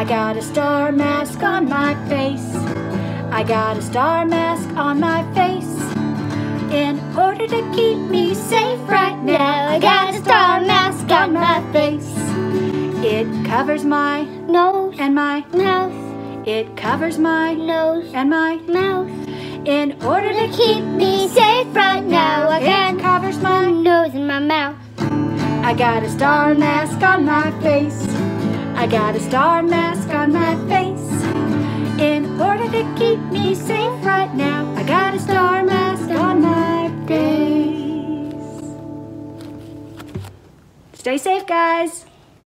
I got a star mask on my face. I got a star mask on my face. In order to keep me safe right now, I got a star mask on my face. It covers my nose and my mouth. It covers my Nose and my mouth. In order to Keep me safe right now. I got it covers my nose and my mouth. I got a star mask on my face. I got a star mask on my face. In order to keep me safe right now, I got a star mask on my face. Stay safe, guys.